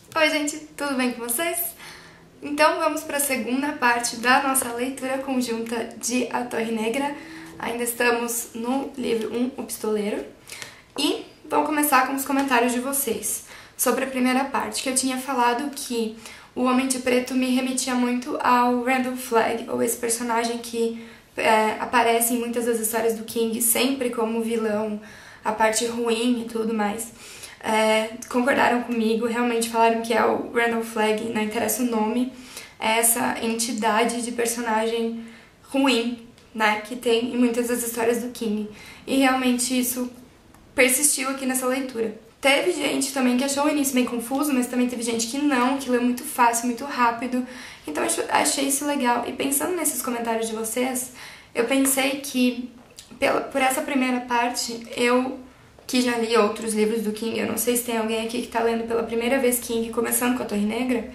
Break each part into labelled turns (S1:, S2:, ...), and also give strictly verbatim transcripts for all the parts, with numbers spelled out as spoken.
S1: Oi gente, tudo bem com vocês? Então vamos para a segunda parte da nossa leitura conjunta de A Torre Negra. Ainda estamos no livro um, O Pistoleiro. E vamos começar com os comentários de vocês sobre a primeira parte, que eu tinha falado que o Homem de Preto me remetia muito ao Randall Flagg, ou esse personagem que é, aparece em muitas das histórias do King, sempre como vilão, a parte ruim e tudo mais. É, concordaram comigo, realmente falaram que é o Randall Flagg, não interessa o nome, é essa entidade de personagem ruim, né, que tem em muitas das histórias do King. E realmente isso persistiu aqui nessa leitura. Teve gente também que achou o início bem confuso, mas também teve gente que não, que leu muito fácil, muito rápido. Então eu achei isso legal. E pensando nesses comentários de vocês, eu pensei que pela, por essa primeira parte, eu que já li outros livros do King, eu não sei se tem alguém aqui que tá lendo pela primeira vez King, começando com A Torre Negra,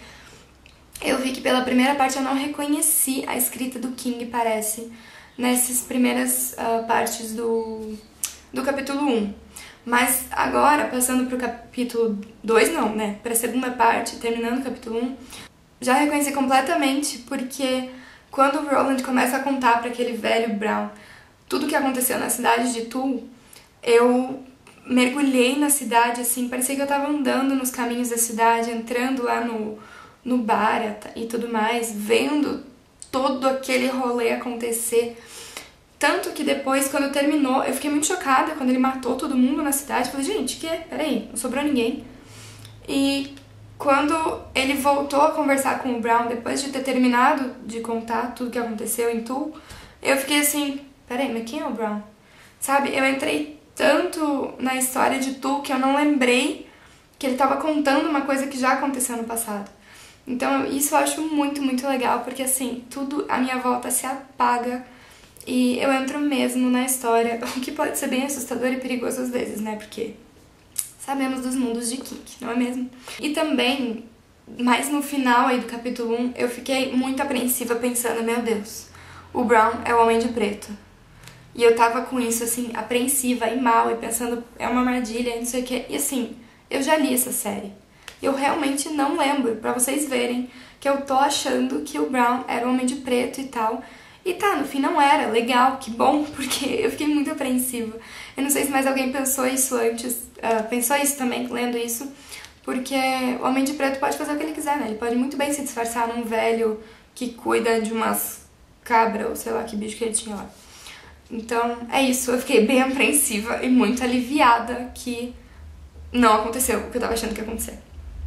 S1: eu vi que pela primeira parte eu não reconheci a escrita do King, parece, nessas primeiras uh, partes do, do capítulo um. Mas agora, passando pro capítulo dois, não, né, pra segunda parte, terminando o capítulo um, já reconheci completamente, porque quando o Roland começa a contar pra aquele velho Brown tudo o que aconteceu na cidade de Tull, eu mergulhei na cidade, assim, parecia que eu tava andando nos caminhos da cidade, entrando lá no, no bar e tudo mais, vendo todo aquele rolê acontecer. Tanto que depois, quando terminou, eu fiquei muito chocada quando ele matou todo mundo na cidade. Falei, gente, que? Peraí, não sobrou ninguém. E quando ele voltou a conversar com o Brown, depois de ter terminado de contar tudo que aconteceu em Tull, eu fiquei assim, peraí, mas quem é o Brown? Sabe, eu entrei tanto na história de Tull que eu não lembrei que ele estava contando uma coisa que já aconteceu no passado. Então isso eu acho muito, muito legal, porque assim, tudo à minha volta se apaga e eu entro mesmo na história, o que pode ser bem assustador e perigoso às vezes, né, porque sabemos dos mundos de King, não é mesmo? E também, mais no final aí do capítulo um, eu fiquei muito apreensiva pensando, meu Deus, o Brown é o Homem de Preto. E eu tava com isso, assim, apreensiva e mal, e pensando, é uma armadilha, e não sei o que. E assim, eu já li essa série. Eu realmente não lembro, pra vocês verem, que eu tô achando que o Brown era o Homem de Preto e tal. E tá, no fim não era, legal, que bom, porque eu fiquei muito apreensiva. Eu não sei se mais alguém pensou isso antes, uh, pensou isso também, lendo isso, porque o Homem de Preto pode fazer o que ele quiser, né? Ele pode muito bem se disfarçar num velho que cuida de umas cabras, ou sei lá que bicho que ele tinha lá. Então, é isso, eu fiquei bem apreensiva e muito aliviada que não aconteceu o que eu tava achando que ia acontecer.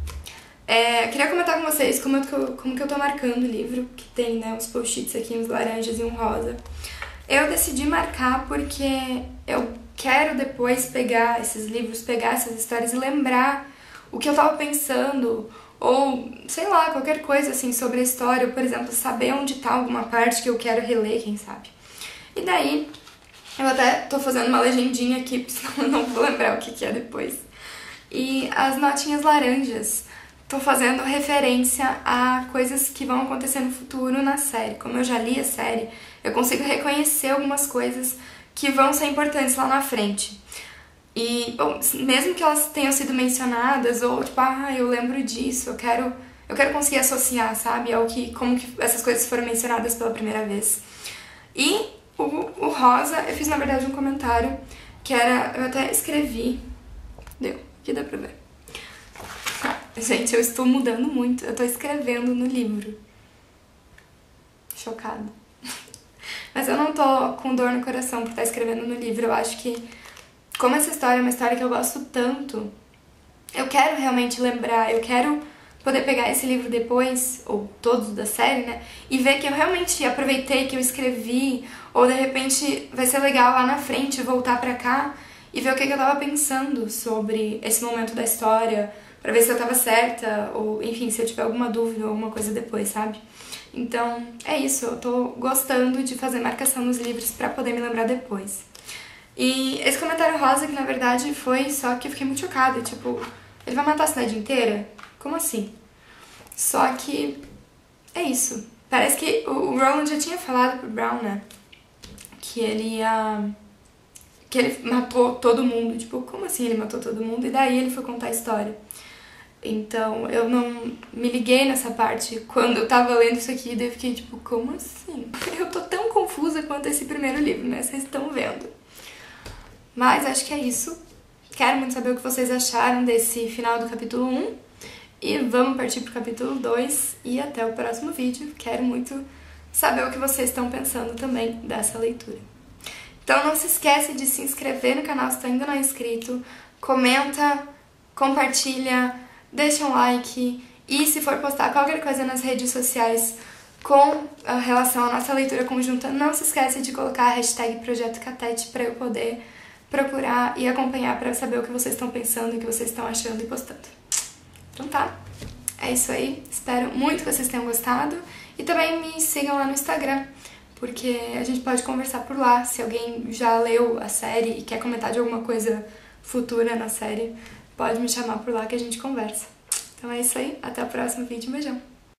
S1: É, queria comentar com vocês como, eu, como que eu tô marcando o livro, que tem, né, uns post-its aqui, uns laranjas e um rosa. Eu decidi marcar porque eu quero depois pegar esses livros, pegar essas histórias e lembrar o que eu tava pensando, ou, sei lá, qualquer coisa assim sobre a história, ou, por exemplo, saber onde tá alguma parte que eu quero reler, quem sabe. E daí, eu até tô fazendo uma legendinha aqui, senão eu não vou lembrar o que que é depois. E as notinhas laranjas, tô fazendo referência a coisas que vão acontecer no futuro na série. Como eu já li a série, eu consigo reconhecer algumas coisas que vão ser importantes lá na frente. E, bom, mesmo que elas tenham sido mencionadas, ou tipo, ah, eu lembro disso, eu quero, eu quero conseguir associar, sabe, ao que, como que essas coisas foram mencionadas pela primeira vez. E O, o rosa, eu fiz na verdade um comentário que era, eu até escrevi, deu, aqui dá pra ver. Gente, eu estou mudando muito, eu tô escrevendo no livro. Chocada. Mas eu não tô com dor no coração por estar escrevendo no livro, eu acho que, como essa história é uma história que eu gosto tanto, eu quero realmente lembrar, eu quero poder pegar esse livro depois, ou todos da série, né, e ver que eu realmente aproveitei, que eu escrevi, ou de repente vai ser legal lá na frente voltar pra cá e ver o que eu tava pensando sobre esse momento da história, pra ver se eu tava certa, ou enfim, se eu tiver alguma dúvida ou alguma coisa depois, sabe? Então, é isso, eu tô gostando de fazer marcação nos livros pra poder me lembrar depois. E esse comentário rosa, que na verdade foi só que eu fiquei muito chocada, tipo, ele vai matar a cidade inteira? Como assim? Só que é isso. Parece que o Roland já tinha falado pro Brown, né? Que ele ia... que ele matou todo mundo. Tipo, como assim ele matou todo mundo? E daí ele foi contar a história. Então eu não me liguei nessa parte quando eu tava lendo isso aqui, daí eu fiquei tipo, como assim? Eu tô tão confusa quanto esse primeiro livro, né? Vocês estão vendo. Mas acho que é isso. Quero muito saber o que vocês acharam desse final do capítulo um. E vamos partir pro capítulo dois e até o próximo vídeo. Quero muito saber o que vocês estão pensando também dessa leitura. Então não se esquece de se inscrever no canal se tu ainda não é inscrito. Comenta, compartilha, deixa um like. E se for postar qualquer coisa nas redes sociais com a relação à nossa leitura conjunta, não se esquece de colocar a hashtag Projeto Catete para eu poder procurar e acompanhar para saber o que vocês estão pensando, o que vocês estão achando e postando. Então tá, é isso aí. Espero muito que vocês tenham gostado. E também me sigam lá no Instagram, porque a gente pode conversar por lá. Se alguém já leu a série e quer comentar de alguma coisa futura na série, pode me chamar por lá que a gente conversa. Então é isso aí, até o próximo vídeo, um beijão!